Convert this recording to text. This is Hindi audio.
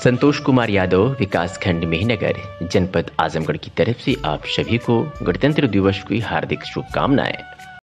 संतोष कुमार यादव, विकासखंड मेहनगर, जनपद आजमगढ़ की तरफ से आप सभी को गणतंत्र दिवस की हार्दिक शुभकामनाएं।